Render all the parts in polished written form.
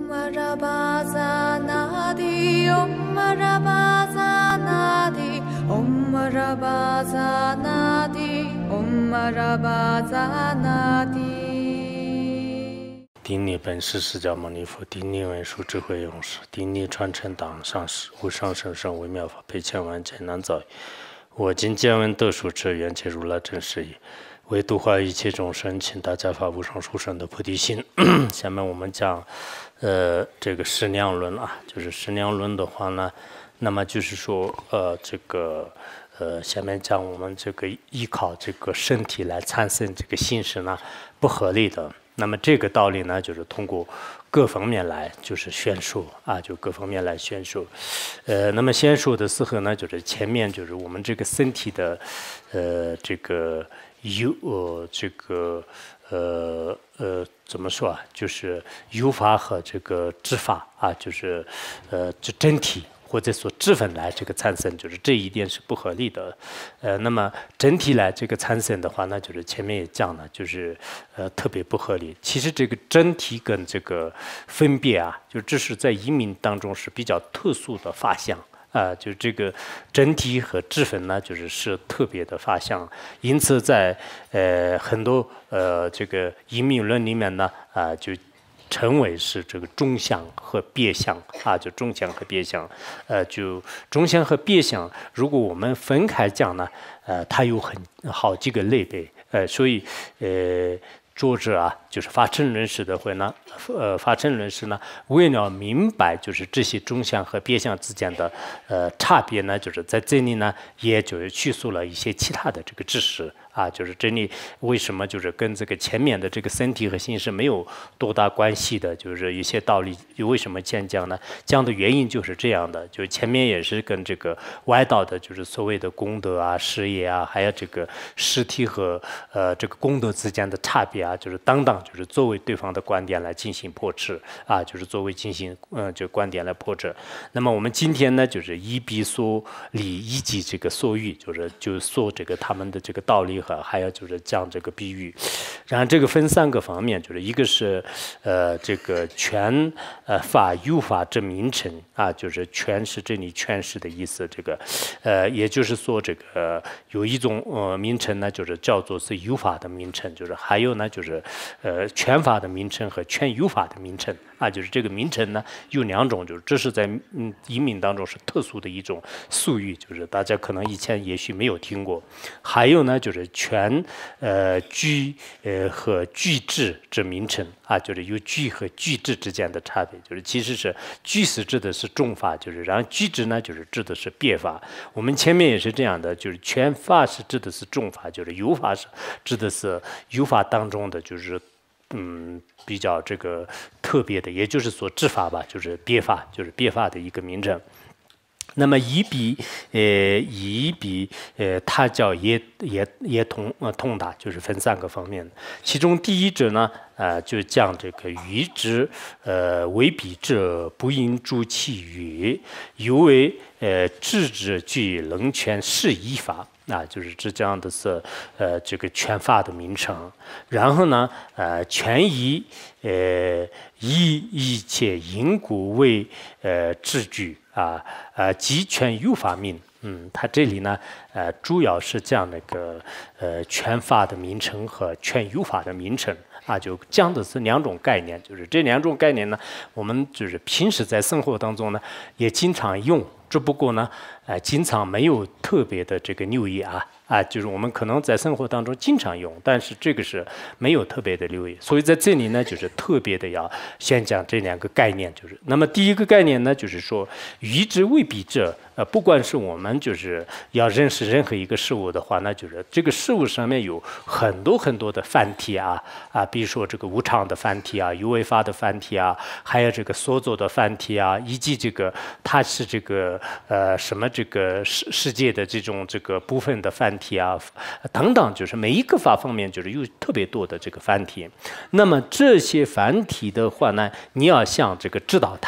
顶礼本师释迦牟尼佛，顶礼文殊智慧勇士，顶礼传承党上师，无上甚深微妙法，百千万劫难遭遇。我今见闻得受持，愿解如来真实义，为度化一切众生，请大家发无上殊胜的菩提心。下面我们讲，这个十量论啊，就是十量论的话呢，那么就是说，下面讲我们这个依靠这个身体来产生这个心识呢，不合理的。那么这个道理呢，就是通过各方面来就是宣说啊，就各方面来宣说。那么先说的时候呢，就是前面就是我们这个身体的，怎么说啊？就是有法和这个知法啊，就是这真体。或者说质分来这个产生，就是这一点是不合理的。那么整体来这个产生的话呢，就是前面也讲了，就是特别不合理。其实这个整体跟这个分别啊，就这是在移民当中是比较特殊的法相啊，就这个整体和质分呢，是特别的法相。因此在很多这个移民论里面呢就称为是这个中相和别相啊，就中相和别相，就中相和别相，如果我们分开讲呢，它有好几个类别，所以作者啊，就是法称论师的会呢，法称论师呢，为了明白就是这些中相和别相之间的差别呢，就是在这里呢，也就是叙述了一些其他的这个知识。啊，就是这里为什么就是跟这个前面的这个身体和心是没有多大关系的，就是一些道理为什么先讲呢？讲的原因就是这样的，就前面也是跟这个外道的，就是所谓的功德啊、事业啊，还有这个实体和这个功德之间的差别啊，就是就是作为对方的观点来进行破斥啊，就是作为进行就观点来破斥。那么我们今天呢，就是以彼所理，以及这个所欲，就说这个他们的这个道理。还有就是讲这个比喻，然后这个分三个方面，就是一个是这个权法有法之名称啊，就是权是这里权势的意思，这个也就是说这个有一种名称呢，就是叫做是有法的名称，就是还有呢就是权法的名称和权有法的名称啊，就是这个名称呢有两种，就是这是在移民当中是特殊的一种术语，就是大家可能以前也许没有听过，还有呢就是权具和具质之名称啊，就是有具和具质之间的差别，就是其实是具是指的是重法，就是然后具质呢就是指的是别法。我们前面也是这样的，就是权法是指的是重法，就是有法是指的是有法当中的就是比较这个特别的，也就是说智法吧，就是别法，就是别法的一个名称。那么以彼他教也通达，就是分三个方面。其中第一者呢，就讲这个愚之，为彼者不应诸其语，犹为智之具能权释依法。啊，就是这样的是这个权法的名称。然后呢，权宜以一切因果为治具啊，即权有法名。它这里呢，主要是讲那个权法的名称和权有法的名称。啊，就讲的是两种概念，就是这两种概念呢，我们就是平时在生活当中呢，也经常用，只不过呢，经常没有特别的这个留意啊，就是我们可能在生活当中经常用，但是这个是没有特别的留意，所以在这里呢，就是特别的要先讲这两个概念，就是那么第一个概念呢，就是说愚之为彼者，不管是我们就是要认识任何一个事物的话，那就是这个事物上面有很多很多的范体啊，比如说这个无常的范体啊，有为法的范体啊，还有这个所作的范体啊，以及这个它是这个什么这个世界的这种这个部分的范体啊等等，就是每一个法方面就是有特别多的这个范体。那么这些繁体的话呢，你要想这个知道它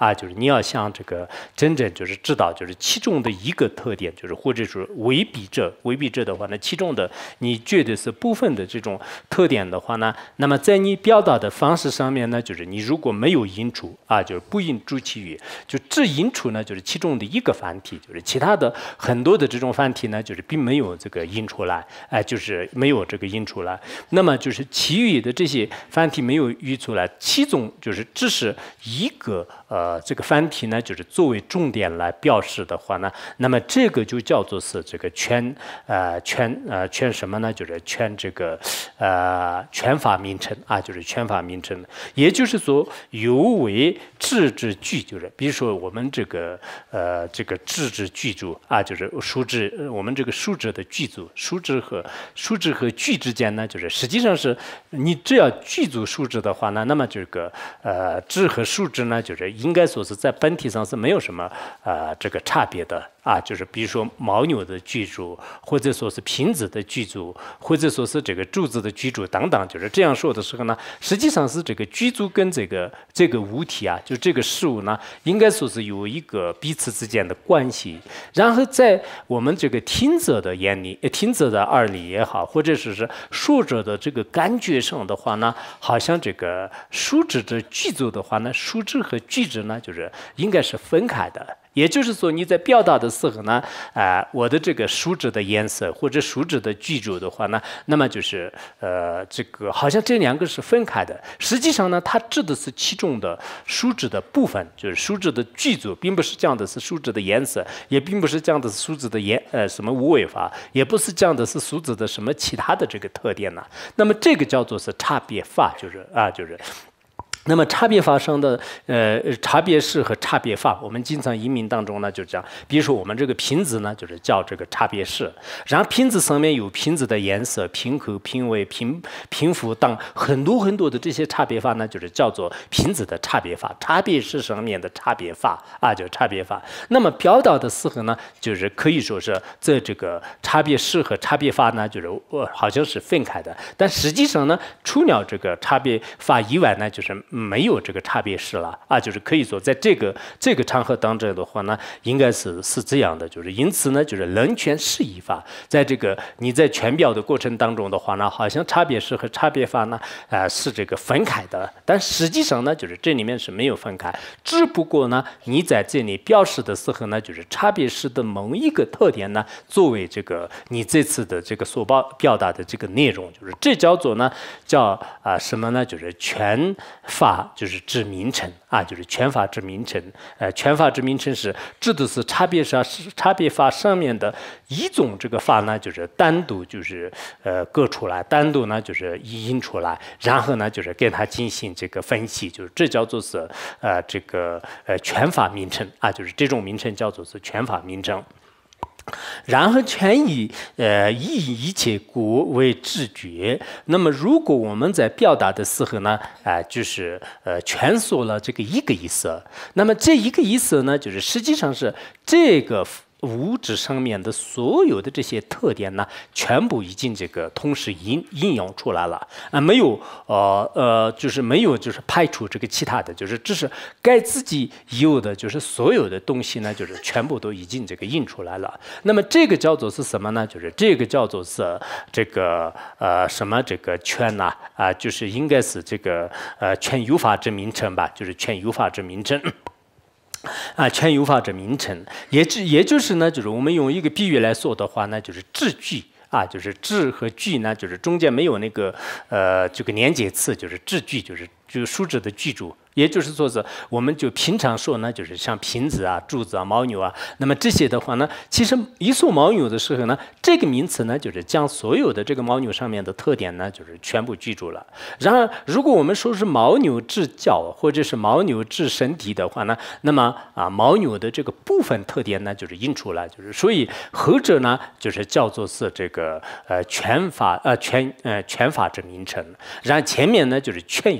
啊，就是你要想这个真正就是知道就是其中的一个特点，就是或者说未必这的话呢，其中的你觉得是部分的这种特点的话呢，那么在你表达的方式上面呢，就是你如果没有引出啊，就是不引主其语，就只引出呢就是其中的一个繁体，就是其他的很多的这种繁体呢，就是并没有这个引出来，就是没有这个引出来。那么就是其余的这些繁体没有引出来，其中就是只是一个这个繁体呢，就是作为重点来表示的话呢，那么这个就叫做是这个全什么呢？就是全这个全法名称啊，就是全法名称。也就是说，有为质之句，就是比如说我们这个质之句组啊，就是数值，我们这个数值的句组，数值和句之间呢，就是实际上是你只要句组数值的话呢，那么这个质和数值呢，就是应该说是在本体上是没有什么这个差别的啊，就是比如说牦牛的句组，或者说是瓶子的句组，或者说是这个柱子的句组等等，就是这样说的时候呢，实际上是这个句组跟这个物体啊，就这个事物呢，应该说是有一个彼此之间的关系。然后在我们这个听者的眼里，听者的耳里也好，或者是说者的这个感觉上的话呢，好像这个数值的句组的话呢，数值和句子呢，就是应该是分开的。也就是说，你在表达的时候呢，我的这个数值的颜色或者数值的句组的话呢，那么就是这个好像这两个是分开的。实际上呢，它指的是其中的数值的部分，就是数值的句组，并不是讲的是数值的颜色，也并不是讲的是数值的什么无为法，也不是讲的是数值的什么其他的这个特点呢。那么这个叫做是差别法，就是。那么差别法上的差别式和差别法，我们经常移民当中呢就讲，比如说我们这个瓶子呢就是叫这个差别式，然后瓶子上面有瓶子的颜色、瓶口、瓶尾、瓶幅等很多的这些差别法呢，就是叫做瓶子的差别法，差别式上面的差别法啊，就是差别法。那么表达的时候呢，就是可以说是这个差别式和差别法呢，就是好像是分开的，但实际上呢，除了这个差别法以外呢，就是没有这个差别式了啊，就是可以说在这个场合当中的话呢，应该是这样的，就是因此呢，就是人权释义法，在这个你在权表的过程当中的话呢，好像差别式和差别法呢是这个分开的，但实际上呢，就是这里面是没有分开，只不过呢，你在这里表示的时候呢，就是差别式的某一个特点呢，作为这个你这次的这个所表达的这个内容，就是这叫做呢叫什么呢？就是权法。就是指名称啊，就是权法之名称。权法之名称是指的是差别法上面的一种这个法呢，就是单独就是割出来，单独呢就是引出来，然后呢就是跟它进行这个分析，就是这叫做是这个权法名称啊，就是这种名称叫做是权法名称。然后权以一切故为知觉。那么如果我们在表达的时候呢，就是蜷缩了这个一个意思，那么这一个意思呢，就是实际上是这个物质上面的所有的这些特点呢，全部已经这个同时应用出来了啊，没有就是没有就是排除这个其他的，就是只是该自己有的就是所有的东西呢，就是全部都已经这个印出来了。那么这个叫做是什么呢？就是这个叫做是这个什么这个权呐就是应该是这个权有法之名称吧，就是权有法之名称。权有法之名称，也就是呢，就是我们用一个比喻来说的话呢，就是质句啊，就是质和句呢，就是中间没有那个这个连接词，就是质句，就是数值的句组。也就是说是，我们就平常说呢，就是像瓶子啊、柱子啊、牦牛啊，那么这些的话呢，其实一说牦牛的时候呢，这个名词呢，就是将所有的这个牦牛上面的特点呢，就是全部记住了。然而，如果我们说是牦牛治角或者是牦牛治身体的话呢，那么牦牛的这个部分特点呢，就是印出来，就是所以后者呢，就是叫做是这个权法之名称，然后前面呢就是权有法之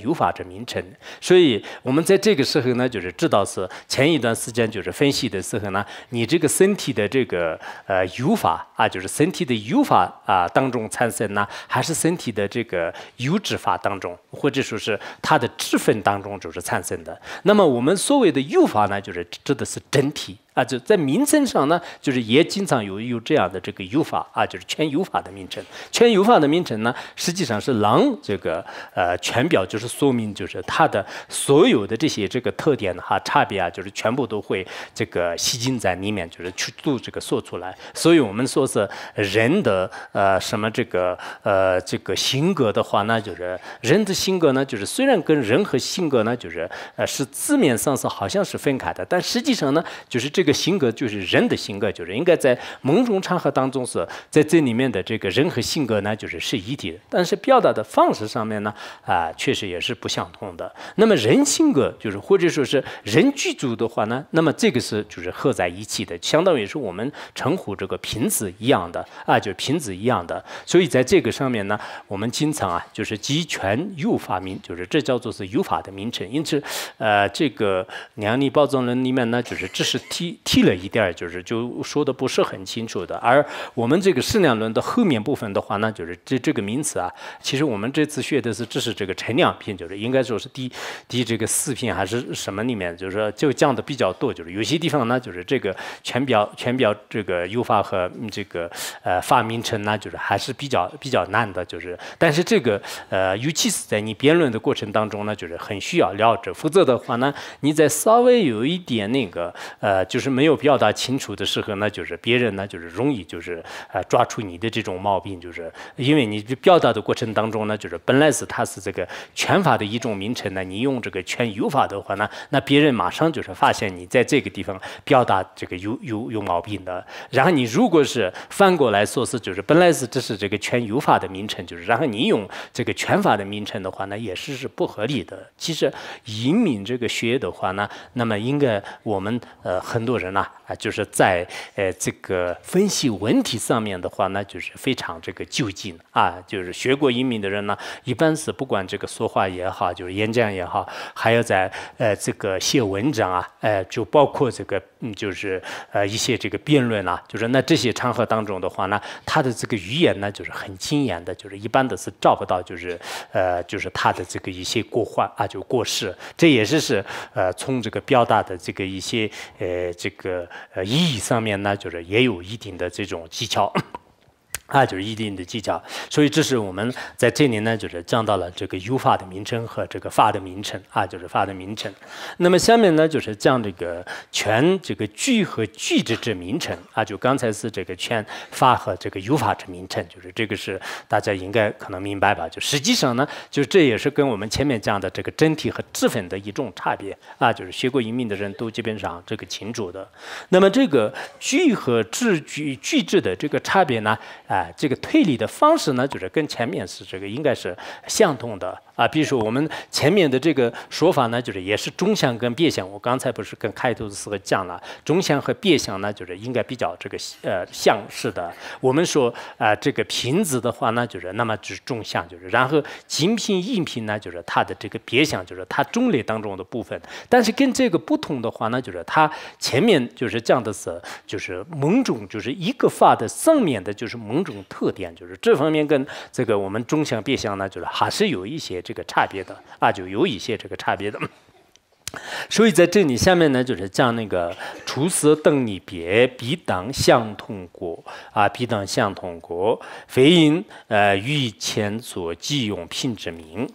这名称。所以我们在这个时候呢，就是知道是前一段时间就是分析的时候呢，你这个身体的这个有法啊，就是身体的有法啊当中产生呢，还是身体的这个有质法当中，或者说是它的质分当中就是产生的。那么我们所谓的有法呢，就是指的是整体。就在名称上呢，就是也经常有这样的这个有法啊，就是全有法的名称。全有法的名称呢，实际上是让这个全表就是说明就是它的所有的这些这个特点差别啊，就是全部都会这个吸进在里面，就是去做这个说出来。所以我们说是人的什么这个性格的话呢，就是人的性格呢，就是虽然跟人和性格呢，就是是字面上是好像是分开的，但实际上呢，就是这个性格就是人的性格，就是应该在某种场合当中是在这里面的这个人和性格呢，就是是一体的，但是表达的方式上面呢，确实也是不相同的。那么人性格就是或者说是人居住的话呢，那么这个是就是合在一起的，相当于是我们称呼这个品质一样的就是品质一样的。所以在这个上面呢，我们经常就是集全有法名，就是这叫做是有法的名称。因此，这个量力包装论里面呢，就是只是提了一点，就说的不是很清楚的。而我们这个适量论的后面部分的话呢，就是这个名词其实我们这次学的是只是这个陈两篇，就是应该说是第这个4篇还是什么里面，就是说就讲的比较多，就是有些地方呢，就是这个全表这个有法和这个法名称呢，就是还是比较难的，就是但是这个尤其是在你辩论的过程当中呢，就是很需要了解，否则的话呢，你在稍微有一点那个就是没有表达清楚的时候呢，就是别人呢就是容易就是抓住你的这种毛病，就是因为你表达的过程当中呢，就是本来是它是这个全法的一种名称呢，你用这个全有法的话呢，那别人马上就是发现你在这个地方表达这个有毛病的。然后你如果是反过来说是就是本来是这是这个全有法的名称，就是然后你用这个全法的名称的话呢，也是不合理的。其实移民这个学的话呢，那么应该我们很多人就是在这个分析问题上面的话呢，就是非常这个就近就是学过移民的人呢，一般是不管这个说话也好，就是演讲也好，还有在这个写文章就包括这个就是一些这个辩论就是那这些场合当中的话呢，他的这个语言呢就是很精严的，就是一般的是找不到就是他的这个一些过患就过失，这也是从这个表达的这个一些这个意义上面呢，就是也有一定的这种技巧。就是一定的技巧，所以这是我们在这里呢，就是讲到了这个有法的名称和这个法的名称就是法的名称。那么下面呢，就是讲这个全这个句和句之名称就刚才是这个全法和这个有法之名称，就是这个是大家应该可能明白吧？就实际上呢，就是这也是跟我们前面讲的这个整体和质分的一种差别就是学过移民的人都基本上这个清楚的。那么这个句和句质的这个差别呢，这个推理的方式呢，就是跟前面是这个应该是相同的比如说我们前面的这个说法呢，就是也是中项跟别项。我刚才不是跟开头的时候讲了，中项和别项呢，就是应该比较这个相似的。我们说这个品质的话呢，就是那么就是中项，就是然后精品应品呢，就是它的这个别项，就是它种类当中的部分。但是跟这个不同的话呢，就是它前面就是讲的是就是某种就是一个法的上面的就是某种特点，就是这方面跟这个我们中项别项呢，就是还是有一些这个差别的就有一些这个差别的。所以在这里下面呢，就是讲那个出色等离别，必当相同过必当相同过，非因于前所即用品之名，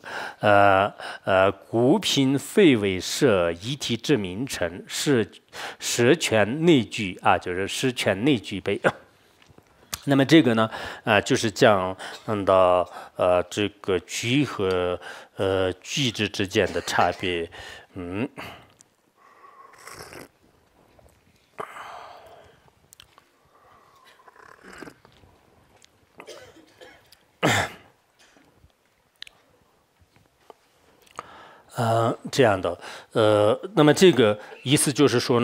故品非为设一体之名称，实权内具就是实权内具备。那么这个呢，就是讲到这个句和句之间的差别，这样的，那么这个意思就是说呢，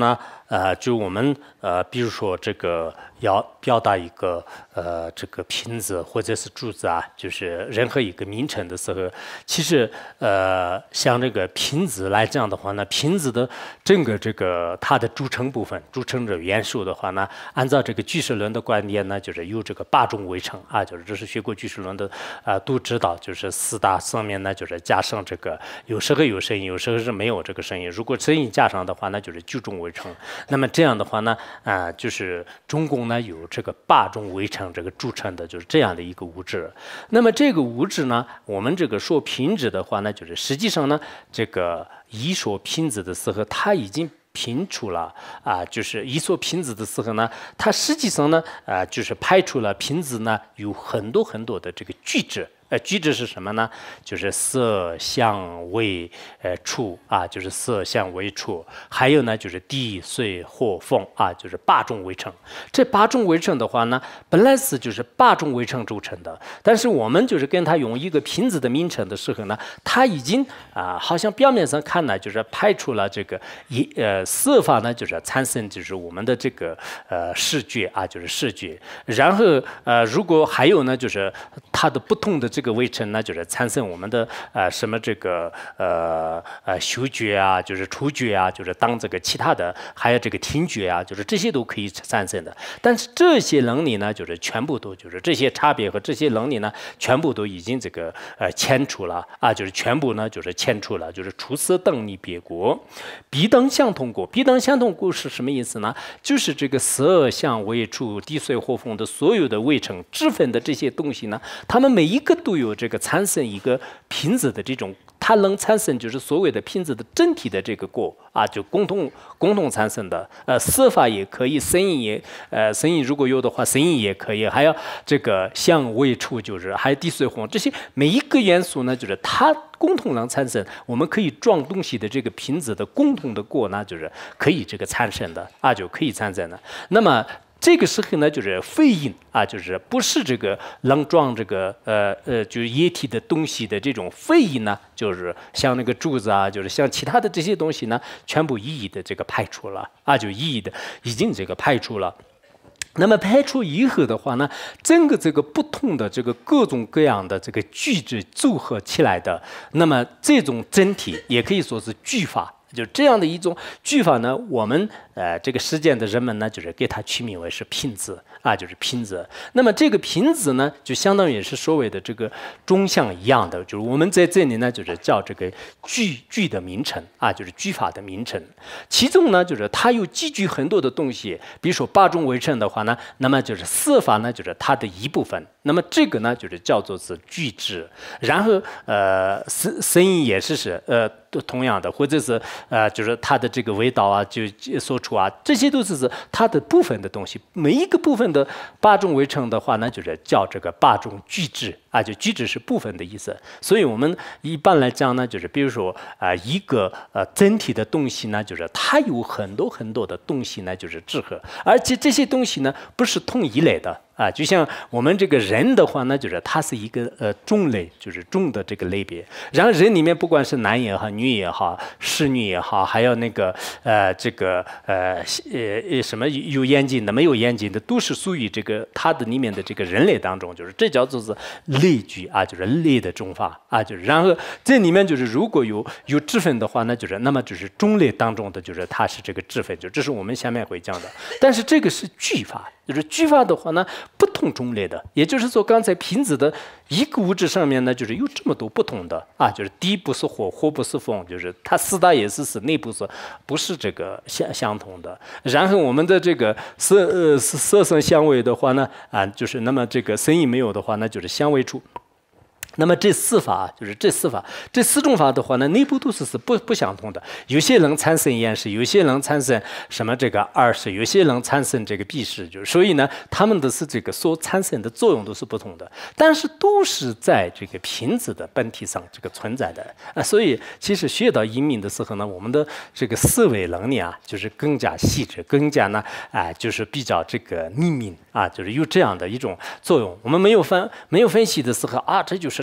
就我们比如说这个要表达一个这个瓶子或者是柱子啊，就是任何一个名称的时候，其实像这个瓶子来讲的话呢，瓶子的整个这个它的组成部分、组成的元素的话呢，按照这个巨石论的观点呢，就是有这个8种围城啊，就是这是学过巨石论的都知道，就是4大上面呢就是加上这个有时候有声音，有时候是没有这个声音，如果声音加上的话，那就是9种围城。那么这样的话呢，就是总共呢有这个8种围城这个组成的就是这样的一个物质。那么这个物质呢，我们这个说品质的话呢，就是实际上呢，这个一说品质的时候，它已经评出了就是一说品质的时候呢，它实际上呢就是排除了品质呢有很多很多的这个矩质。矩质是什么呢？就是色、香、味、触啊，就是色、香、味、触。还有呢，就是地、水、火、风啊，就是8种围城。这8种围城的话呢，本来是就是8种围城组成的，但是我们就是跟它用一个瓶子的名称的时候呢，它已经好像表面上看呢，就是排除了这个色法呢，就是产生就是我们的这个视觉啊，就是视觉。然后如果还有呢，就是它的不同的这个围城呢，就是产生我们的什么这个嗅觉啊，就是触觉啊，就是当这个其他的，还有这个听觉啊，就是这些都可以产生的。但是这些能力呢，就是全部都就是这些差别和这些能力呢，全部都已经这个迁除了啊，就是全部呢就是迁除了，就是除色等离别过，彼等相同过。彼等相同过是什么意思呢？就是这个色、香、味、触、地、水、火、风的所有的围城支分的这些东西呢，它们每一个都有这个产生一个瓶子的这种，它能产生就是所谓的瓶子的整体的这个果啊，就共同产生的。色法也可以，声音如果有的话，声音也可以，还有这个香味触，就是还有地水火这些每一个元素呢，就是它共同能产生我们可以装东西的这个瓶子的共同的果呢，就是可以这个产生的啊，就可以产生的。那么这个时候呢，就是非饮啊，就是不是这个能装这个就是液体的东西的这种非饮呢，就是像那个柱子啊，就是像其他的这些东西呢，全部一一的这个排除了啊，就一一的已经这个排除了。那么排除以后的话呢，整个这个不同的这个各种各样的这个句子组合起来的，那么这种整体也可以说是句法。就这样的一种句法呢，我们这个实践的人们呢，就是给它取名为是品质啊，就是品质。那么这个品质呢，就相当于是所谓的这个中相一样的，就是我们在这里呢，就是叫这个句的名称啊，就是句法的名称。其中呢，就是它有集聚很多的东西，比如说8种围城的话呢，那么就是色法呢，就是它的一部分。那么这个呢，就是叫做是句质。然后声音也是同样的，或者是就是它的这个味道啊，就说出啊，这些都是它的部分的东西。每一个部分的8种围城的话呢，就是叫这个8种句质啊，就句质是部分的意思。所以我们一般来讲呢，就是比如说一个整体的东西呢，就是它有很多很多的东西呢，就是质合，而且这些东西呢不是同一类的。就像我们这个人的话呢，就是它是一个种类，就是种的这个类别。然后人里面不管是男也好，女也好，侍女也好，还有那个这个什么有眼睛的、没有眼睛的，都是属于这个它的里面的这个人类当中，就是这叫做是类聚啊，就是类的种法啊，就是然后这里面就是如果有质分的话，那就是那么就是种类当中的就是它是这个质分，就这是我们下面会讲的。但是这个是句法。就是句法的话呢，不同种类的，也就是说，刚才瓶子的一个物质上面呢，就是有这么多不同的啊，就是地不是火，火不是风，就是它4大也是内部不是这个相同的。然后我们的这个色声香味的话呢，就是那么这个声音没有的话，那就是香味触。那么这4法就是这4种法的话呢，内部都是不相同的。有些能产生厌食，有些能产生什么这个二识，有些能产生这个闭识，就是所以呢，他们的是这个所产生的作用都是不同的，但是都是在这个瓶子的本体上这个存在的所以其实学到阴明的时候呢，我们的这个思维能力啊，就是更加细致，更加呢就是比较这个灵敏啊，就是有这样的一种作用。我们没有分析的时候啊，这就是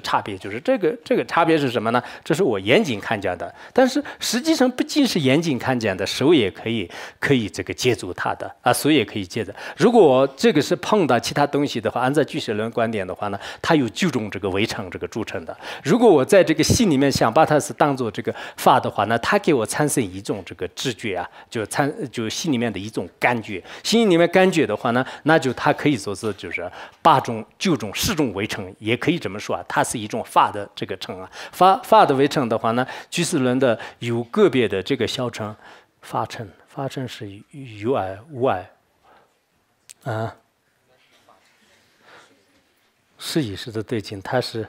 差别，就是这个差别是什么呢？这是我眼睛看见的，但是实际上不仅是眼睛看见的，手也可以这个接触它的啊，手也可以接着。如果这个是碰到其他东西的话，按照巨蟹论观点的话呢，它有9种这个围城这个组成的。如果我在这个心里面想把它是当做这个法的话呢，它给我产生一种这个知觉啊，就心里面的一种感觉。心里面感觉的话呢，那就它可以说是就是8种、9种、10种围城，也可以这么说啊，它是一种法的这个城啊。法的围城的话呢，居士论的有个别的这个小城，法城是有爱无爱啊，是以是的对境，它是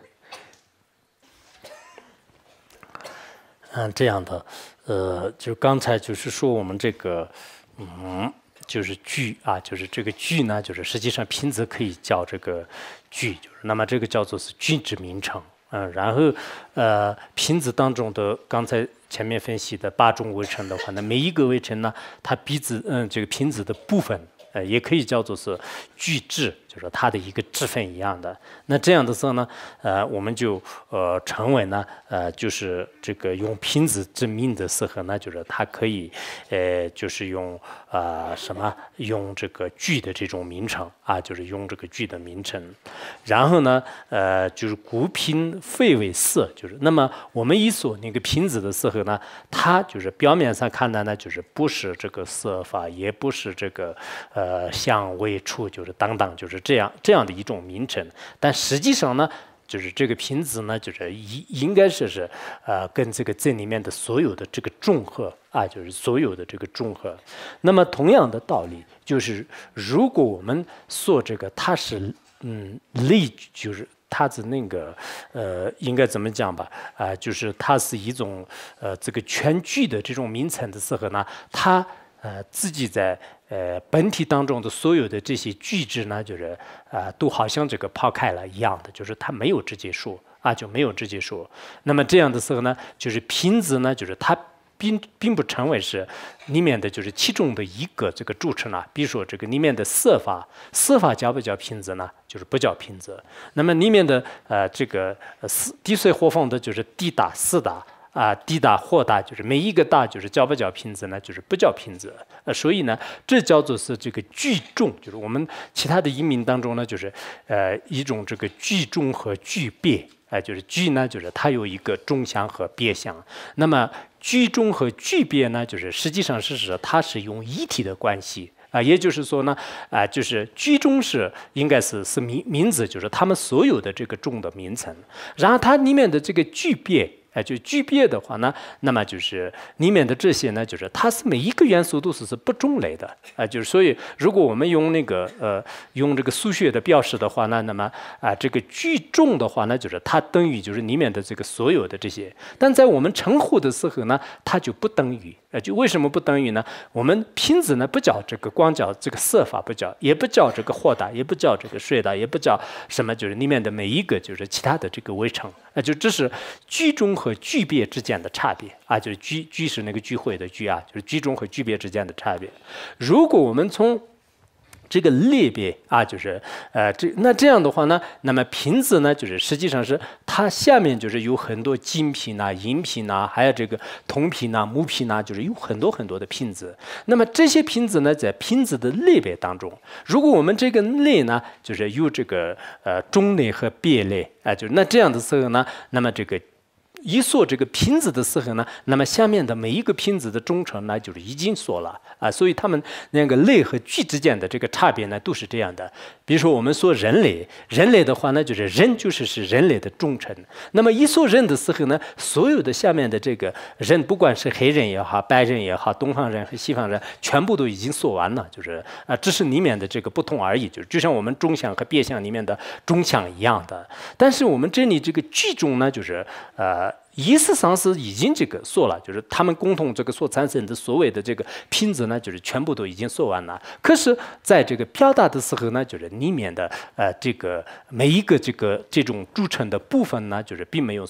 这样的，就刚才就是说我们这个就是句啊，就是这个句呢，就是实际上品字可以叫这个句，就是那么这个叫做是句之名称，然后品字当中的刚才前面分析的8种围城的话呢，每一个围城呢，它彼此这个品字的部分，也可以叫做是句质，就是它的一个质分一样的。那这样的时候呢，我们就成为呢，就是这个用品字证明的时候呢，就是它可以，就是用用这个句的这种名称啊，就是用这个句的名称。然后呢，就是古品非为色，就是那么我们一说那个品字的时候呢，它就是表面上看的呢，就是不是这个色法，也不是这个相味触，就是等等，就是这样的一种名称。但实际上呢，就是这个品字呢，就是应该是跟这个里面的所有的这个综合啊，就是所有的这个综合。那么同样的道理，就是如果我们说这个它是例，就是它是那个应该怎么讲吧？就是它是一种这个全句的这种名称的时候呢，它自己在本体当中的所有的这些句子呢，就是都好像这个抛开了一样的，就是它没有直接说啊，就没有直接说。那么这样的时候呢，就是品字呢，就是它并不成为是里面的就是其中的一个这个组成啊。比如说这个里面的色法叫不叫品字呢？就是不叫品字。那么里面的这个地水火风的就是地大四大。地大或大，就是每一个大就是叫不叫品字呢？就是不叫品字。所以呢，这叫做是这个句重，就是我们其他的译名当中呢，就是一种这个句重和句别。就是句呢，就是它有一个中相和别相。那么句重和句别呢，就是实际上是它是用一体的关系。也就是说呢，就是句中应该是名字，就是他们所有的这个重的名称。然后它里面的这个句别。就句别的话呢，那么就是里面的这些呢，就是它是每一个元素都是不中类的，就是所以如果我们用用这个数学的表示的话呢，那么这个句重的话呢，就是它等于就是里面的这个所有的这些，但在我们称呼的时候呢，它就不等于，就为什么不等于呢？我们品字呢不叫这个光叫这个色法不叫，也不叫这个或大，也不叫这个水大，也不叫什么，就是里面的每一个就是其他的这个围城，就这是句中和句别之间的差别啊，就是句是那个聚会的句啊，就是句中和句别之间的差别。如果我们从这个类别啊，就是这样的话呢，那么品字呢，就是实际上是它下面就是有很多金品啊、银品啊，还有这个铜品啊、木品啊，就是有很多很多的品字。那么这些品字呢，在品字的类别当中，如果我们这个类呢，就是有这个中类和别类就是那这样的时候呢，那么这个。一说这个品字的时候呢，那么下面的每一个品字的总称呢，就是已经说了所以他们那个类和句之间的这个差别呢，都是这样的。比如说我们说人类的话呢，就是人是人类的总称。那么一说人的时候呢，所有的下面的这个人，不管是黑人也好、白人也好、东方人和西方人，全部都已经说完了，就是只是里面的这个不同而已，就像我们中相和别相里面的中相一样的。但是我们这里这个句中呢，就是意思上是已经这个说了，就是他们共同这个所产生的所谓的这个品质呢，就是全部都已经说完了。可是在这个表达的时候呢，就是里面的这个每一个这种组成的部分呢，就是并没有说。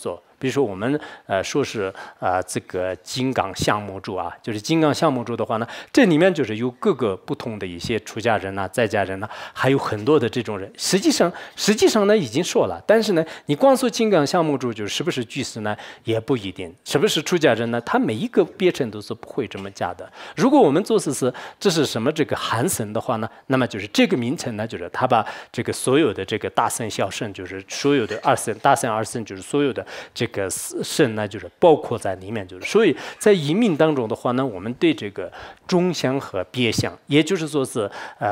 比如说我们说是这个金刚相目住啊，就是金刚相目住的话呢，这里面就是有各个不同的一些出家人呐、在家人呐、还有很多的这种人。实际上呢已经说了，但是呢，你光说金刚相目住就是不是居士呢，也不一定，是不是出家人呢？他每一个别称都是不会这么加的。如果我们做事是这是什么这个韩僧的话呢，那么就是这个名称呢，就是他把这个所有的这个大乘小乘，就是所有的二乘、大乘二乘，就是所有的这个乘呢，就是包括在里面。就是所以在一命当中的话呢，我们对这个中相和别相，也就是说是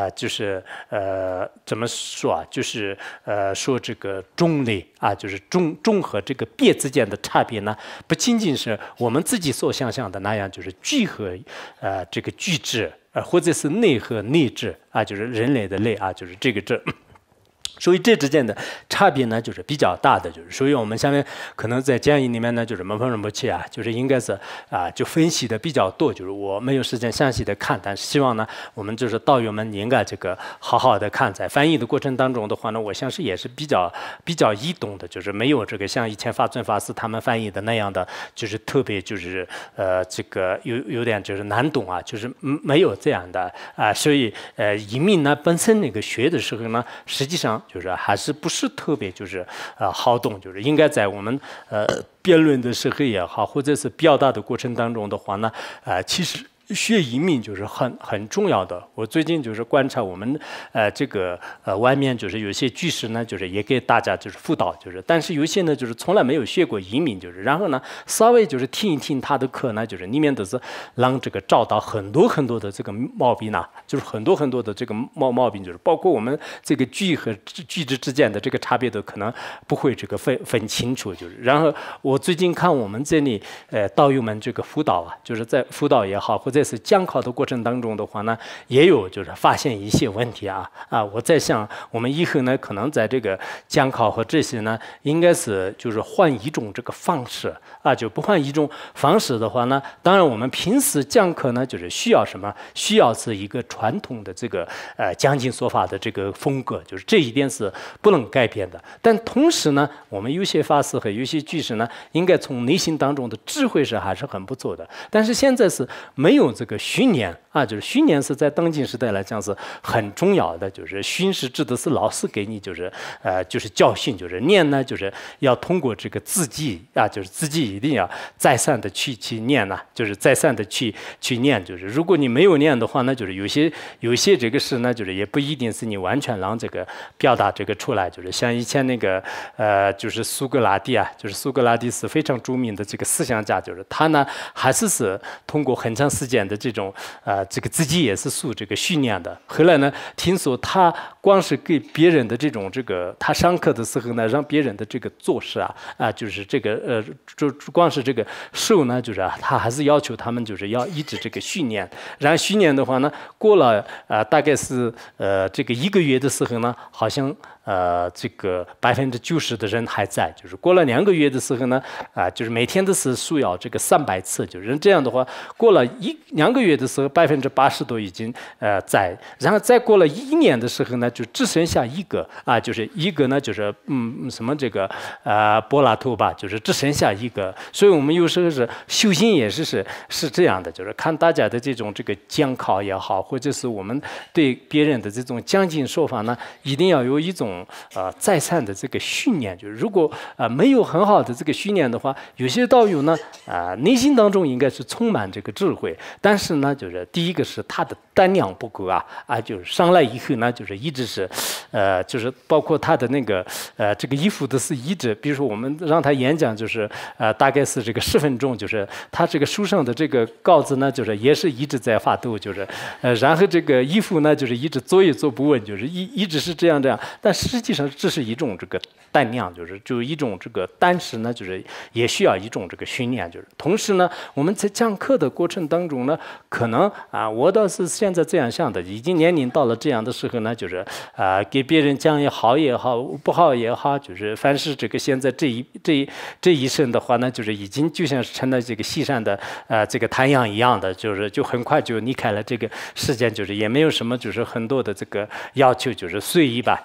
怎么说啊？就是说这个中类啊，就是中和这个别之间的差别呢，不仅仅是我们自己所想象的那样，就是聚和这个聚智。或者是内和内智啊，就是人类的类啊，就是这个智。所以这之间的差别呢，就是比较大的，就是所以我们下面可能在讲义里面呢，就是门风不切啊，就是应该是就分析的比较多，就是我没有时间详细的看，但是希望呢，我们就是道友们应该这个好好的看，在翻译的过程当中的话呢，我相信也是比较易懂的，就是没有这个像以前法尊法师他们翻译的那样的，就是特别就是这个有点就是难懂啊，就是没有这样的所以移民呢本身那个学的时候呢，实际上。就是还是不是特别就是好懂，就是应该在我们辩论的时候也好，或者是表达的过程当中的话呢，其实。学移民就是很重要的。我最近就是观察我们这个外面就是有些居士呢，就是也给大家就是辅导，就是但是有些呢就是从来没有学过移民，就是然后呢稍微就是听一听他的课呢，就是里面都是让这个找到很多的这个毛病呢，就是很多的这个毛病，就是包括我们这个句和句子之间的这个差别都可能不会这个分清楚，就是然后我最近看我们这里道友们这个辅导啊，就是在辅导也好或者是讲考的过程当中的话呢，也有就是发现一些问题我在想我们以后呢，可能在这个讲考和这些呢，应该是就是换一种这个方式就不换一种方式的话呢，当然我们平时讲课呢，就是需要什么？需要是一个传统的这个讲经说法的这个风格，就是这一点是不能改变的。但同时呢，我们有些法师和有些居士呢，应该从内心当中的智慧是还是很不错的。但是现在是没有这个训练就是训练是在当今时代来讲是很重要的。就是训是指的是老师给你就是教训，就是念呢就是要通过这个自己就是自己一定要再三的去念就是再三的去念。就是如果你没有念的话呢，就是有些这个事呢，就是也不一定是你完全让这个表达这个出来。就是像以前那个就是苏格拉底就是苏格拉底是非常著名的这个思想家，就是他呢还是通过很长时间的这种这个自己也是受这个训练的。后来呢，听说他光是给别人的这种他上课的时候呢，让别人的这个做事就是这个就光是这个手呢，就是他还是要求他们就是要一直这个训练。然后训练的话呢，过了大概是这个1个月的时候呢，好像这个90%的人还在。就是过了2个月的时候呢，就是每天都是需要这个300次。就是这样的话，过了2个月的时候，80%都已经在。然后再过了1年的时候呢，就只剩下一个就是一个呢就是什么这个柏拉图吧，就是只剩下一个。所以我们有时候是修行也是这样的，就是看大家的这种这个讲考也好，或者是我们对别人的这种讲经说法呢，一定要有一种再三的这个训练。就是如果没有很好的这个训练的话，有些道友呢内心当中应该是充满这个智慧，但是呢，就是第一个是他的胆量不够就是上来以后呢，就是一直是就是包括他的那个这个衣服都是一直，比如说我们让他演讲，就是大概是这个10分钟，就是他这个书上的这个稿子呢，就是也是一直在发抖，就是然后这个衣服呢，就是一直做也做不稳，就是一直是这样，但实际上这是一种这个胆量，就一种这个胆识呢，就是也需要一种这个训练。就是同时呢，我们在讲课的过程当中呢，可能我倒是现在这样想的，已经年龄到了这样的时候呢，就是给别人讲也好也好，不好也好，就是凡是这个现在这一生的话呢，就是已经就像是成了这个西山的这个太阳一样的，就很快就离开了这个世间，就是也没有什么就是很多的这个要求，就是随意吧。就是我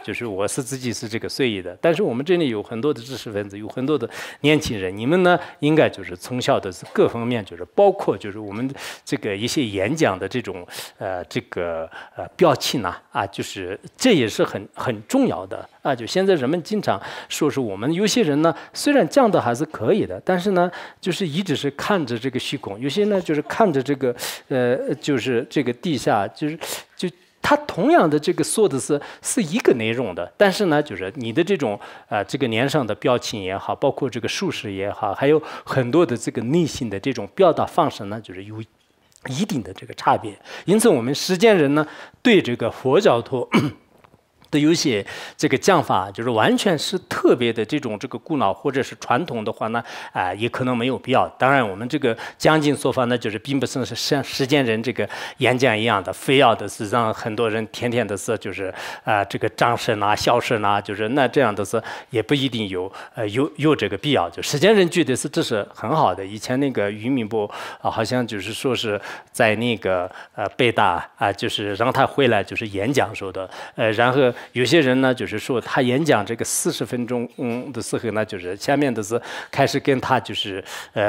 我是自己是这个随意的，但是我们这里有很多的知识分子，有很多的年轻人，你们呢应该就是从小的各方面，就是包括就是我们这个一些演讲的这种标题呢就是这也是很重要的就现在人们经常说是我们有些人呢虽然讲的还是可以的，但是呢就是一直是看着这个虚空，有些呢就是看着这个就是这个地下就它同样的这个说的是一个内容的，但是呢，就是你的这种这个脸上的表情也好，包括这个术式也好，还有很多的这个内心的这种表达方式呢，就是有一定的这个差别。因此，我们实践人呢，对这个佛教徒的有些这个讲法，就是完全是特别的这种这个古老或者是传统的话呢，也可能没有必要。当然，我们这个讲经说法呢，就是并不是像实践人这个演讲一样的，非要的是让很多人天天的是就是这个掌声笑声就是那这样的是也不一定有这个必要。就实践人觉得是这是很好的。以前那个俞敏波好像就是说是在那个北大就是让他回来就是演讲说的，然后有些人呢，就是说他演讲这个40分钟的时候呢，就是下面的是开始跟他就是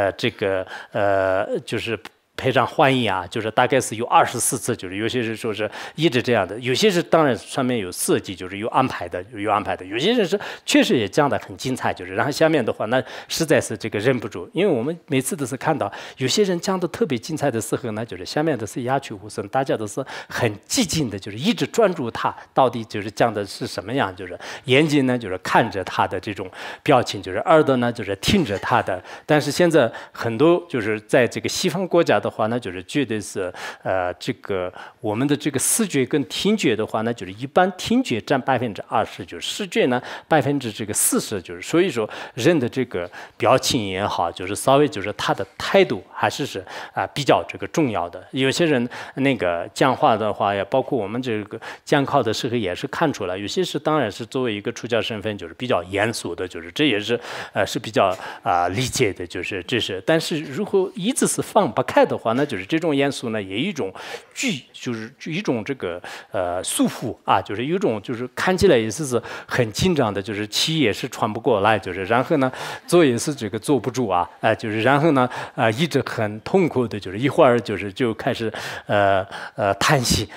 就是配上翻译就是大概是有24次，就是有些人说是一直这样的，有些是当然上面有设计，就是有安排的，有些人是确实也讲得很精彩，就是然后下面的话那实在是这个忍不住，因为我们每次都是看到有些人讲得特别精彩的时候呢，就是下面的是鸦雀无声，大家都是很寂静的，就是一直专注他到底就是讲的是什么样，就是眼睛呢就是看着他的这种表情，就是耳朵呢就是听着他的。但是现在很多就是在这个西方国家的话呢，就是绝对是这个我们的这个视觉跟听觉的话呢，就是一般听觉占20%，就是视觉呢40%，就是所以说人的这个表情也好，就是稍微就是他的态度还是比较这个重要的。有些人那个讲话的话，也包括我们这个讲考的时候也是看出来，有些是当然是作为一个出家身份就是比较严肃的，就是这也是是比较理解的，就是这是。但是如果一直是放不开的话，那就是这种严肃呢，也有一种就是一种这个束缚就是有一种就是看起来也是很紧张的，就是气也是喘不过来，就是然后呢坐也是这个坐不住就是然后呢一直很痛苦的，就是一会儿就开始叹息，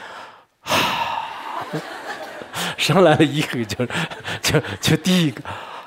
上来了以后就第一个。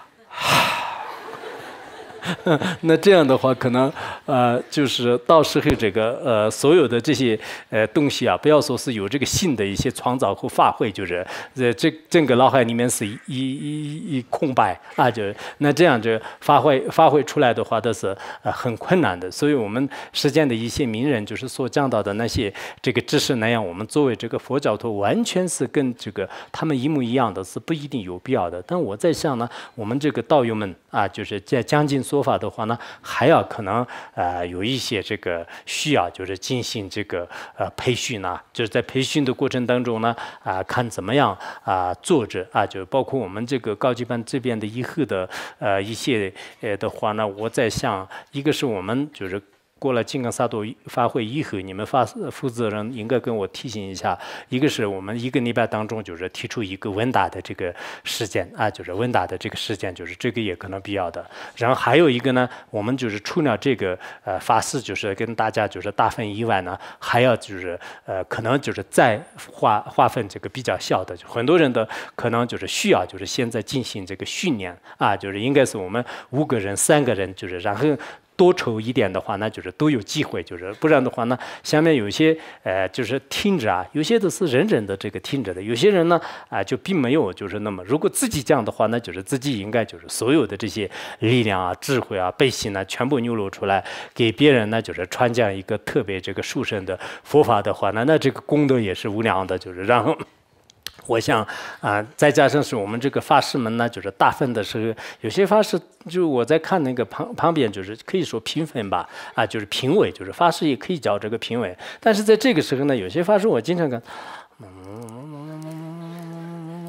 那这样的话，可能就是到时候这个所有的这些东西不要说是有这个新的一些创造和发挥，就是这整个脑海里面是一空白就是那这样就发挥出来的话，都是很困难的。所以我们实践的一些名人就是所讲到的那些这个知识那样，我们作为这个佛教徒，完全是跟这个他们一模一样的，是不一定有必要的。但我在想呢，我们这个道友们就是在讲经说法的话呢，还要可能有一些这个需要，就是进行这个培训就是在培训的过程当中呢看怎么样做着就包括我们这个高级班这边的以后的一些的话呢，我在想，一个是我们就是过了金刚萨埵法会以后，你们负责人应该跟我提醒一下。一个是我们一个礼拜当中就是提出一个问答的这个时间就是问答的这个时间，就是这个也可能必要的。然后还有一个呢，我们就是除了这个法事就是跟大家就是大分以外呢，还要就是可能就是再划分这个比较小的，很多人的可能就是需要就是现在进行这个训练就是应该是我们5个人3个人，就是然后多筹一点的话，那就是都有机会，就是不然的话呢，下面有些就是听着有些都是认真的这个听着的，有些人呢就并没有就是那么，如果自己讲的话，那就是自己应该就是所有的这些力量智慧悲心全部流露出来，给别人呢就是传讲一个特别这个殊胜的佛法的话呢，那这个功德也是无量的，就是然后。我想再加上是我们这个法师们呢，就是大分的时候，有些法师就我在看那个旁边，就是可以说评分吧，就是评委，就是法师也可以叫这个评委。但是在这个时候呢，有些法师我经常看，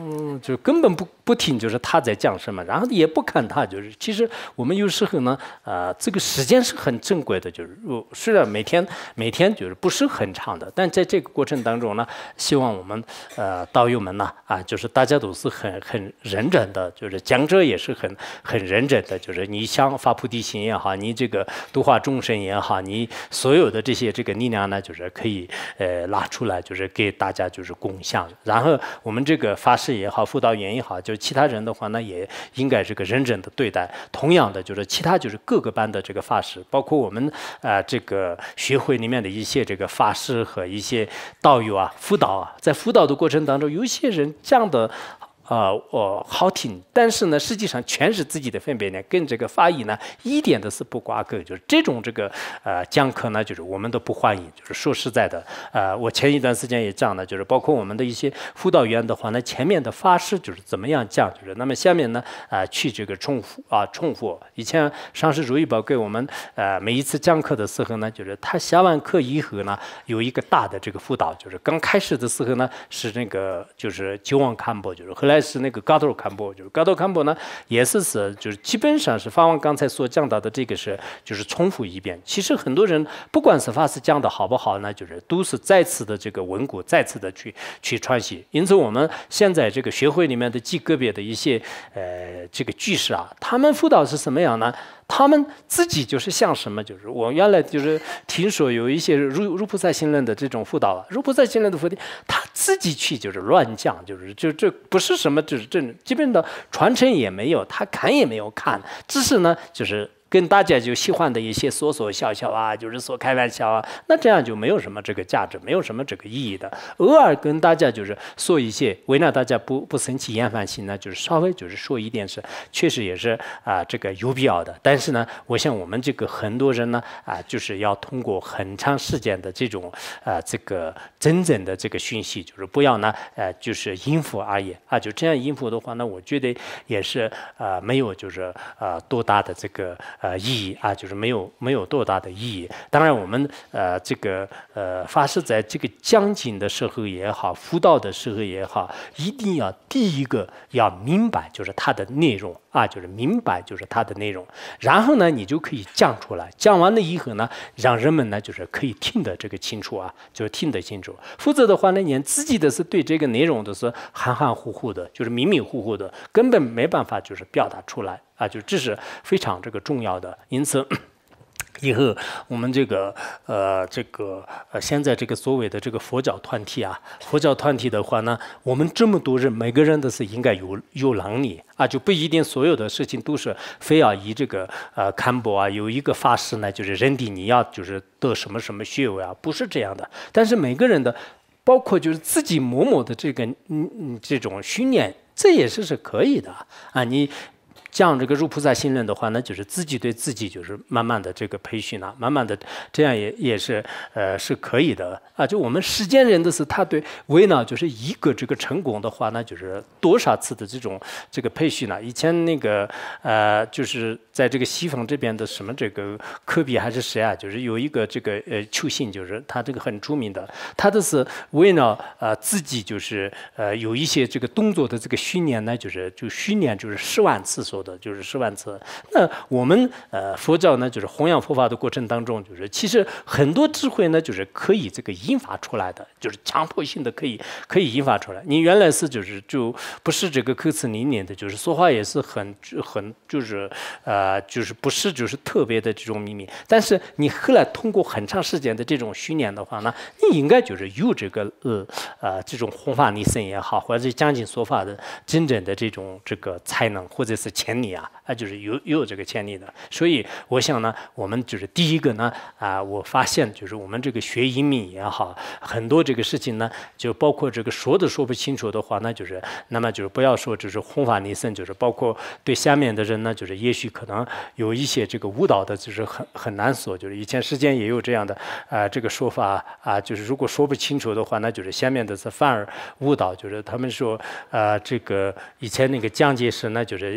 就根本不听，就是他在讲什么，然后也不看他，就是其实我们有时候呢，这个时间是很珍贵的，就是虽然每天就是不是很长的，但在这个过程当中呢，希望我们道友们呢就是大家都是很认真的，就是讲者也是很认真的，就是你想发菩提心也好，你这个度化众生也好，你所有的这些这个力量呢，就是可以拉出来，就是给大家就是共享。然后我们这个法师也好，辅导员也好，就其他人的话呢，也应该这个认真的对待。同样的，就是其他就是各个班的这个法师，包括我们这个学会里面的一些这个法师和一些道友辅导在辅导的过程当中，有些人讲的好听，但是呢，实际上全是自己的分别呢，跟这个法义呢一点都是不挂钩。就是这种这个讲课呢，就是我们都不欢迎。就是说实在的，我前一段时间也讲了，就是包括我们的一些辅导员的话呢，前面的法师就是怎么样讲，就是那么下面呢去这个重复。以前上师如意宝给我们每一次讲课的时候呢，就是他下完课以后呢，有一个大的这个辅导，就是刚开始的时候呢是那个就是九王堪波，就是后来是那个嘎多堪波，就是嘎多堪波呢也是就是基本上是法王刚才所讲到的这个是就是重复一遍。其实很多人不管是法师讲的好不好呢，就是都是再次的这个稳固，再次的去传习。因此我们现在这个学会里面的极个别的一些这个居士他们辅导是什么样呢？他们自己就是像什么，就是我原来就是听说有一些入菩萨行论的这种辅导入菩萨行论的辅导，他自己去就是乱讲，就这不是什么，就是这基本的传承也没有，他看也没有看，只是呢就是跟大家就喜欢的一些说笑就是说开玩笑那这样就没有什么这个价值，没有什么这个意义的。偶尔跟大家就是说一些，为了大家不生气厌烦心呢，就是稍微就是说一点是，确实也是这个有必要的。但是呢，我想我们这个很多人呢就是要通过很长时间的这种这个真正的这个讯息，就是不要呢就是应付而已就这样应付的话呢，我觉得也是没有就是多大的这个意义就是没有多大的意义。当然我们这个法师在这个讲经的时候也好，辅导的时候也好，一定要第一个要明白就是它的内容就是明白就是它的内容，然后呢你就可以讲出来，讲完了以后呢，让人们呢就是可以听得这个清楚就是听得清楚。否则的话呢，你自己的是对这个内容的是含含糊糊的，就是迷迷糊糊的，根本没办法就是表达出来就这是非常这个重要的。因此以后我们这个现在这个所谓的这个佛教团体佛教团体的话呢，我们这么多人，每个人都是应该有能力就不一定所有的事情都是非要以这个堪布有一个法师呢，就是认定你要就是得什么什么学位不是这样的。但是每个人的，包括就是自己某某的这个这种训练，这也是可以的你讲这个入菩萨行论的话呢，就是自己对自己就是慢慢的这个培训慢慢的这样也是是可以的就我们世间人的是，他对为了就是一个这个成功的话呢，就是多少次的这个培训以前那个就是在这个西方这边的什么这个科比还是谁就是有一个这个球星，就是他这个很出名的，他的是为了自己就是有一些这个动作的这个训练呢，就训练就是10万次说的，就是10万次。那我们佛教呢，就是弘扬佛法的过程当中，就是其实很多智慧呢，就是可以这个引发出来的，就是强迫性的可以引发出来。你原来是就不是这个口齿伶俐的，就是说话也是很就是就是不是就是特别的这种秘密，但是你后来通过很长时间的这种训练的话呢，你应该就是有这个这种弘法利生也好，或者是讲经说法的真正的这个才能或者是潜力就是有这个潜力的。所以我想呢，我们就是第一个呢我发现就是我们这个学英密也好，很多这个事情呢，就包括这个说不清楚的话呢，就是那么就是不要说就是弘法利生，就是包括对下面的人呢，就是也许可能有一些这个误导的，就是很难说。就是以前世间也有这样的这个说法就是如果说不清楚的话，那就是下面的是反而误导。就是他们说这个以前那个蒋介石呢，就是有一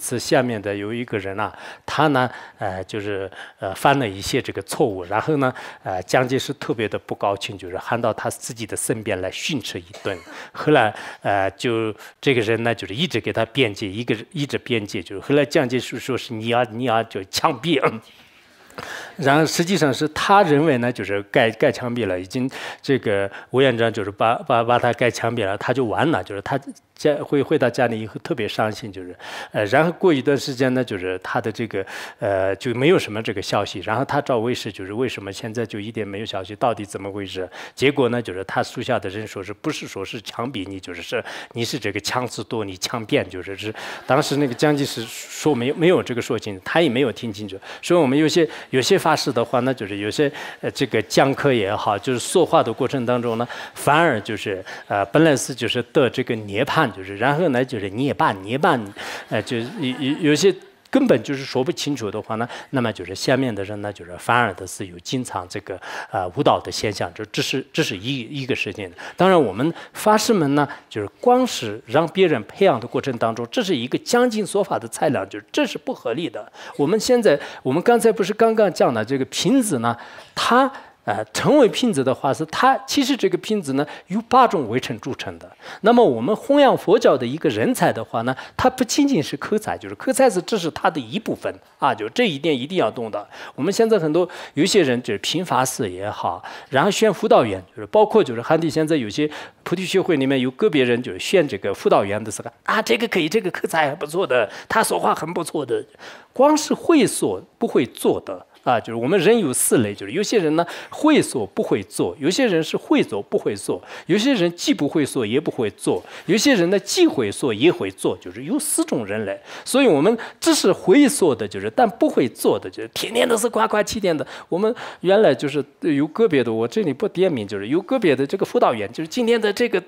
次下面的有一个人啊，他呢就是犯了一些这个错误，然后呢蒋介石特别的不高兴，就是喊到他自己的身边来训斥一顿。后来就这个人呢就是一直给他辩解，一直辩解，就是后来蒋介石说是你要就枪毙。然后实际上是他认为呢，就是该枪毙了，已经这个吴院长就是把他该枪毙了，他就完了，就是他回到家里以后特别伤心，就是然后过一段时间呢，就是他的这个就没有什么这个消息，然后他找卫士，就是为什么现在就一点没有消息，到底怎么回事？结果呢，就是他属下的人说是不是说是枪毙你，就是你是这个枪刺多，你枪变，就是当时那个蒋介石说没有这个说清楚，他也没有听清楚，所以我们有些法师的话呢，就是有些这个讲课也好，就是说话的过程当中呢，反而就是本来是就是得这个涅槃，就是然后呢就是涅槃，就是有些根本就是说不清楚的话呢，那么就是下面的人呢，就是反而的是有经常这个误导的现象，这是一个事情。当然，我们法师们呢，就是光是让别人培养的过程当中，这是一个将近说法的裁量，就是这是不合理的。我们刚才不是刚刚讲的这个瓶子呢，它成为瓶子的话是它其实这个瓶子呢由8种微尘铸成的。那么我们弘扬佛教的一个人才的话呢，它不仅仅是口才，就是口才这是它的一部分啊，就这一点一定要懂的。我们现在很多有些人就是评法师也好，然后选辅导员，就是包括就是汉地现在有些菩提学会里面有个别人就是选这个辅导员的时候啊，这个可以，这个口才很不错的，他说话很不错的，光是会说不会做的。就是我们人有4类，就是有些人呢会说不会做，有些人是会做不会做，有些人既不会说也不会做，有些人呢既会说也会做，就是有4种人类。所以我们只是会说的，就是但不会做的，就是天天都是呱呱起点的。我们原来就是有个别的，我这里不点名，就是有个别的这个辅导员，就是今天的这个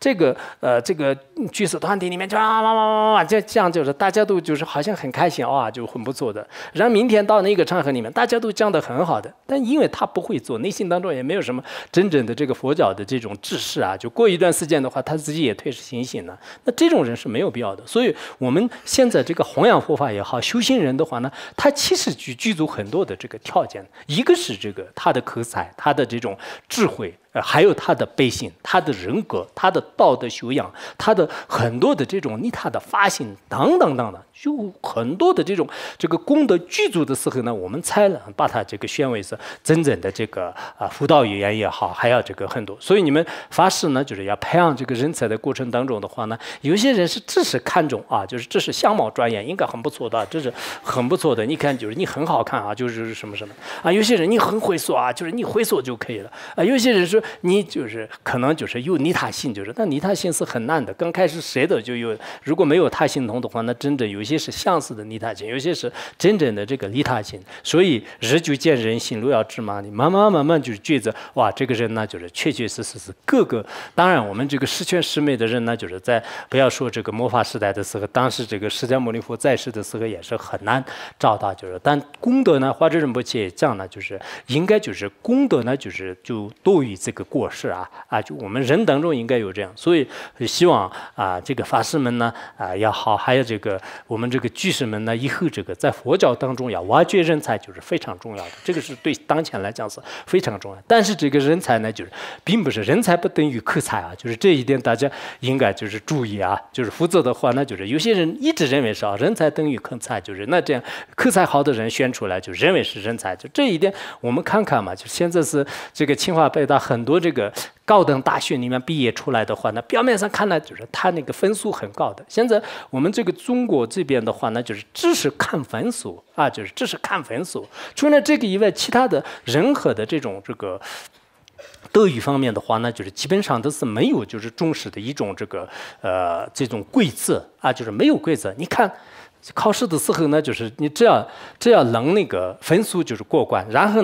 居士团体里面就这样，就是大家都就是好像很开心就很不错的。然后明天到那个场合里面，大家都讲得很好的，但因为他不会做，内心当中也没有什么真正的这个佛教的这种知识就过一段时间的话，他自己也退失信心了。那这种人是没有必要的。所以我们现在这个弘扬佛法也好，修行人的话呢，他其实具足很多的这个条件，一个是这个他的口才，他的这种智慧。还有他的悲心，他的人格，他的道德修养，他的很多的这种他的发心等等等等，就很多的这个功德具足的时候呢，我们才能把他这个选为是真正的这个辅导员也好，还要这个很多。所以你们法师呢，就是要培养这个人才的过程当中的话呢，有些人是只是看重就是这是相貌专业，应该很不错的，这是很不错的。你看，就是你很好看就是什么什么有些人你很会说就是你会说就可以了有些人说。你就是可能就是有利他心，就是那利他心是很难的。刚开始谁的就有，如果没有他心通的话，那真的有些是相似的利他心，有些是真正的这个利他心。所以日久见人心，路遥知马力，慢慢就是觉得哇，这个人呢，就是确实是各个。当然，我们这个十全十美的人呢，就是在不要说这个末法时代的时候，当时这个释迦牟尼佛在世的时候也是很难找到，就是但功德呢，华严仁波切也讲呢，就是应该就是功德呢，就多于这个过失就我们人当中应该有这样，所以希望这个法师们呢要好，还有这个我们这个居士们呢，以后这个在佛教当中要挖掘人才，就是非常重要的，这个是对当前来讲是非常重要。但是这个人才呢，就是并不是人才不等于口才就是这一点大家应该就是注意就是否则的话呢，就是有些人一直认为是人才等于口才，就是那这样口才好的人选出来就认为是人才，就这一点我们看看嘛，就现在是这个清华北大很多这个高等大学里面毕业出来的话呢，表面上看来就是他那个分数很高的。现在我们这个中国这边的话呢，就是只是看分数就是只是看分数。除了这个以外，其他的任何的这个德语方面的话呢，就是基本上都是没有就是重视的一种这种规则就是没有规则。你看。考试的时候呢，就是你只要能那个分数就是过关，然后呢，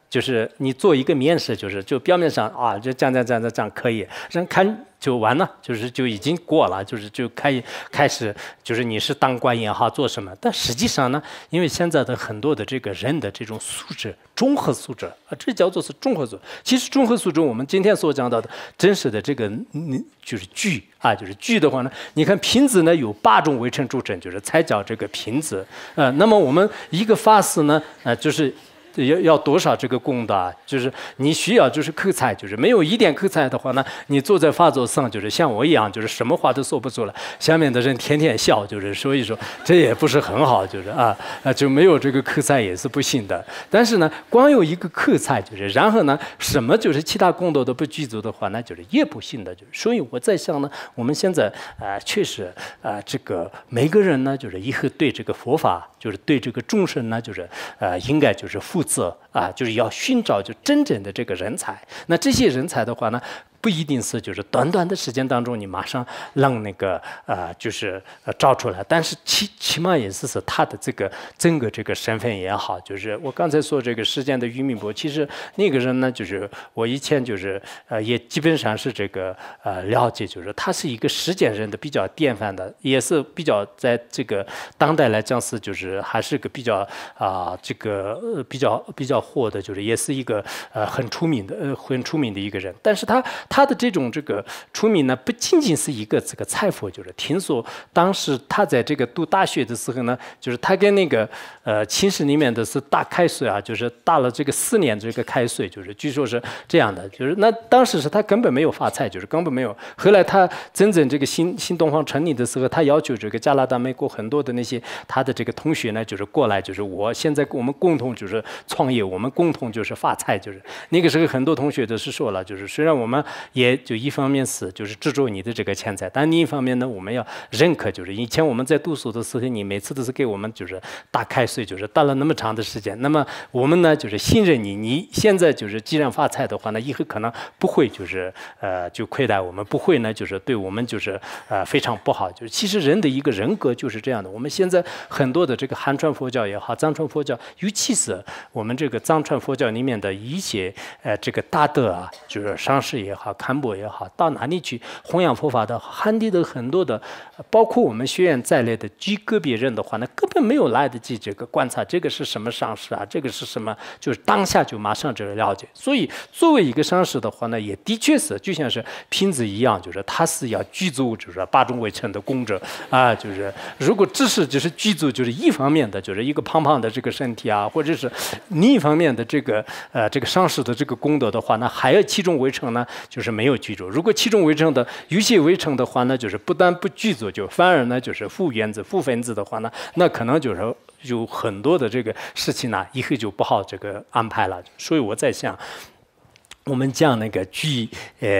就是你做一个面试，就表面上啊，就这样可以，人看就完了，就已经过了，就开始就是你是当官也好做什么，但实际上呢，因为现在的很多的这个人的这种素质，综合素质啊，这叫做是综合素质。其实综合素质，我们今天所讲到的真实的这个就是句啊，就是句的话呢，你看品质呢有8种围城组成，就是才叫这个品质。那么我们一个法师呢，就是要多少这个功德啊？就是你需要就是口才，就是没有一点口才的话呢，你坐在法座上就是像我一样，就是什么话都说不出来，下面的人天天笑，就是所以说这也不是很好，就是就没有这个口才也是不行的。但是呢，光有一个口才，就是然后呢，什么就是其他功德都不具足的话，那就是也不行的。就是所以我在想呢，我们现在确实这个每个人呢，就是以后对这个佛法，就是对这个众生呢，就是应该就是负责啊，就是要寻找就真正的这个人才。那这些人才的话呢，不一定是就是短短的时间当中你马上让那个就是招出来，但是起码也是他的这个整个这个身份也好，就是我刚才说这个时间的俞敏波，其实那个人呢，就是我以前就是也基本上是这个了解，就是他是一个实践人的比较典范的，也是比较在这个当代来讲是就是还是个比较这个比较火的，就是也是一个很出名的一个人，但是他的这种这个出名呢，不仅仅是一个这个财富，就是听说当时他在这个读大学的时候呢，就是他跟那个寝室里面的是大开水啊，就是大了这个4年这个开水，就是据说是这样的，就是那当时是他根本没有发财，就是根本没有。后来他真正这个新东方成立的时候，他要求这个加拿大、美国很多的那些他的这个同学呢，就是过来，就是我们共同就是创业，我们共同就是发财，就是那个时候很多同学都是说了，就是虽然我们也就一方面是就是制作你的这个钱财，但另一方面呢，我们要认可，就是以前我们在读书的时候，你每次都是给我们就是打开水，就是打了那么长的时间，那么我们呢就是信任你，你现在就是既然发财的话呢，以后可能不会就是就亏待我们，不会呢就是对我们就是非常不好，就是其实人的一个人格就是这样的。我们现在很多的这个汉传佛教也好，藏传佛教，尤其是我们这个藏传佛教里面的一些这个大德啊，就是上师也好，堪布也好，到哪里去弘扬佛法的，汉地的很多的，包括我们学院在内的极个别人的话呢，根本没有来得及这个观察这个是什么上师啊，这个是什么，就是当下就马上就了解。所以作为一个上师的话呢，也的确是就像是瓶子一样，就是他是要具足就是8种围城的功德啊，就是如果只是就是具足就是一方面的，就是一个胖胖的这个身体啊，或者是另一方面的这个上师的这个功德的话，那还有7种围城呢，就是没有具足。如果7种围城的有些围城的话呢，就是不但不具足，就反而呢就是负原子、负分子的话呢，那可能就是有很多的这个事情呢，以后就不好这个安排了。所以我在想，我们讲那个句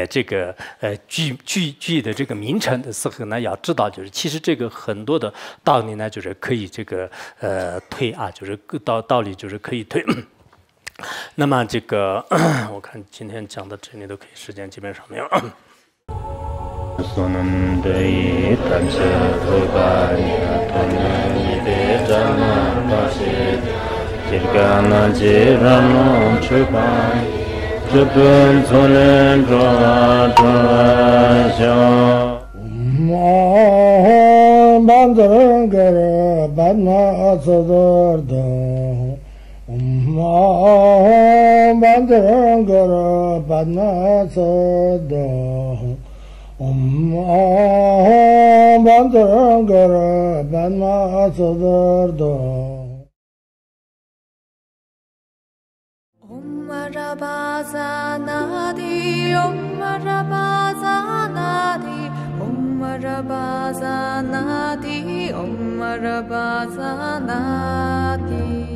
的这个名称的时候呢，要知道就是其实这个很多的道理呢，就是可以这个推啊，就是道理就是可以推。那么这个我看今天讲到这里都可以，时间基本上没有。 Om Marabazanadi